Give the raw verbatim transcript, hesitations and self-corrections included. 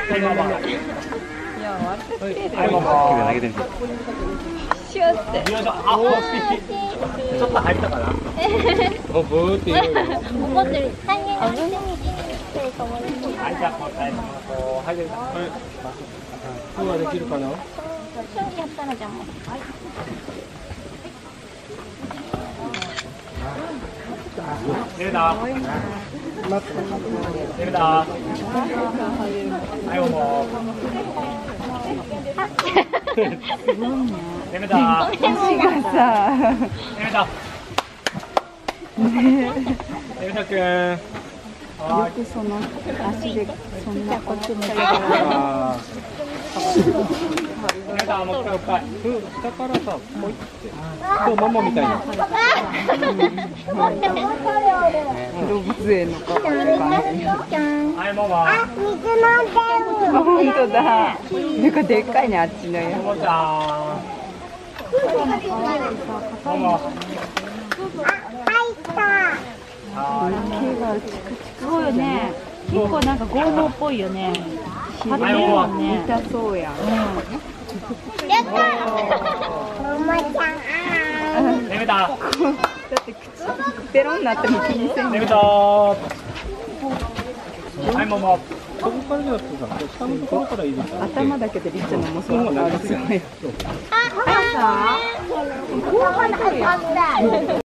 はい、もも。投げてみて。 シュって。 よいしょ。あ、おー、ちょっと入ったかな。もうブーって言うよ。 怒ってる。はい、 はい、じゃあ答えします。はい、はい。今はできるかな。 やったらじゃあもう。 出るな。出るな。はい、もも。出るな。 足がさ。 出るな。出るなくん。 よくその足でそんなこともできる。 出た、もう一回、もう一回。下からさ、ポイって。そう、ママみたいな。 動物園のカップって感じ。 はい、ママ。 あ、水飲んでる。 あ、本当だ。なんかでっかいね、あっちのやももちゃん。ママ。 毛がチクチク。 そうよね。結構なんか剛毛っぽいよね。張ってるもんね。 痛そうやん。 やった。ママちゃん。 ねぶた。 だって口ペロンになっても気にせんねぶた。はい、もも。そこからじゃなくてさ、下のところからいいですか。 頭だけでリッチのもそうなんですよね。 あ、ママさん。